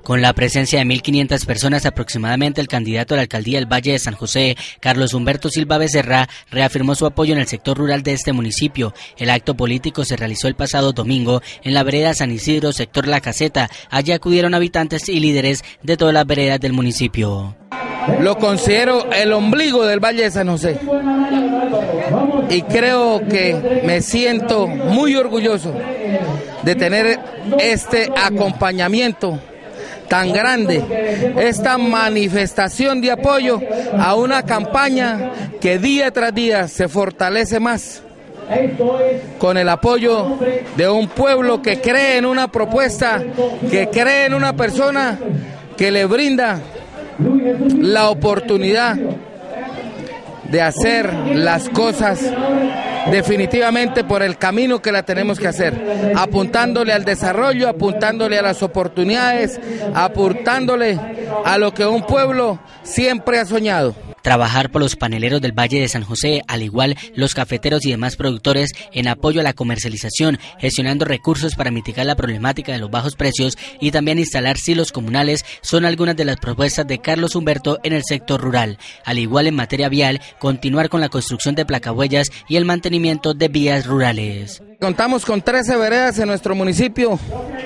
Con la presencia de 1.500 personas aproximadamente, el candidato a la alcaldía del Valle de San José, Carlos Humberto Silva Becerra, reafirmó su apoyo en el sector rural de este municipio. El acto político se realizó el pasado domingo en la vereda San Isidro, sector La Caseta. Allí acudieron habitantes y líderes de todas las veredas del municipio. Lo considero el ombligo del Valle de San José y creo que me siento muy orgulloso de tener este acompañamiento tan grande, esta manifestación de apoyo a una campaña que día tras día se fortalece más, con el apoyo de un pueblo que cree en una propuesta, que cree en una persona que le brinda la oportunidad de hacer las cosas definitivamente por el camino que la tenemos que hacer, apuntándole al desarrollo, apuntándole a las oportunidades, apuntándole a lo que un pueblo siempre ha soñado. Trabajar por los paneleros del Valle de San José, al igual los cafeteros y demás productores en apoyo a la comercialización, gestionando recursos para mitigar la problemática de los bajos precios y también instalar silos comunales, son algunas de las propuestas de Carlos Humberto en el sector rural. Al igual en materia vial, continuar con la construcción de placahuellas y el mantenimiento de vías rurales. Contamos con 13 veredas en nuestro municipio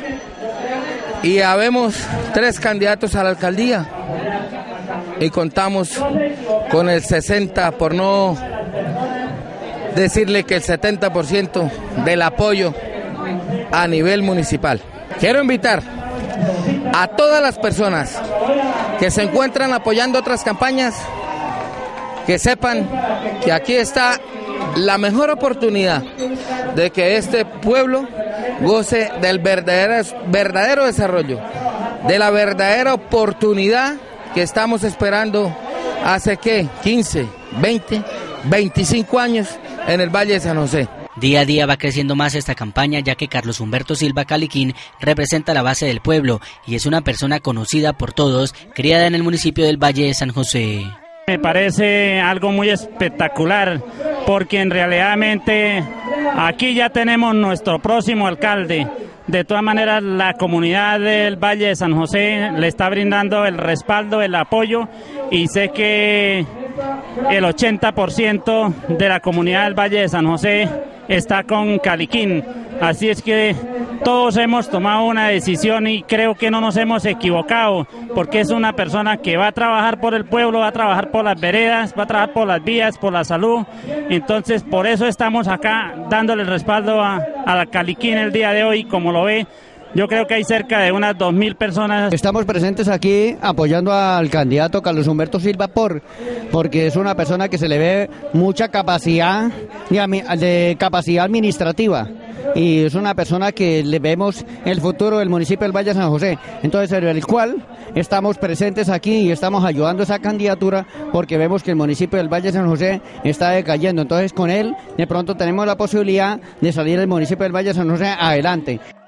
y habemos 3 candidatos a la alcaldía. Y contamos con el 60%, por no decirle que el 70% del apoyo a nivel municipal. Quiero invitar a todas las personas que se encuentran apoyando otras campañas, que sepan que aquí está la mejor oportunidad de que este pueblo goce del verdadero desarrollo, de la verdadera oportunidad que estamos esperando hace, ¿qué? 15, 20, 25 años en el Valle de San José. Día a día va creciendo más esta campaña, ya que Carlos Humberto Silva Caliquín representa la base del pueblo y es una persona conocida por todos, criada en el municipio del Valle de San José. Me parece algo muy espectacular, porque realmente aquí ya tenemos nuestro próximo alcalde. De todas maneras, la comunidad del Valle de San José le está brindando el respaldo, el apoyo, y sé que el 80% de la comunidad del Valle de San José está con Caliquín. Así es que todos hemos tomado una decisión y creo que no nos hemos equivocado, porque es una persona que va a trabajar por el pueblo, va a trabajar por las veredas, va a trabajar por las vías, por la salud. Entonces, por eso estamos acá dándole el respaldo a la Caliquín el día de hoy. Como lo ve, yo creo que hay cerca de unas 2.000 personas. Estamos presentes aquí apoyando al candidato Carlos Humberto Silva porque es una persona que se le ve mucha capacidad de capacidad administrativa y es una persona que le vemos el futuro del municipio del Valle de San José. Entonces, en el cual estamos presentes aquí y estamos ayudando a esa candidatura porque vemos que el municipio del Valle de San José está decayendo. Entonces, con él de pronto tenemos la posibilidad de salir del municipio del Valle de San José adelante.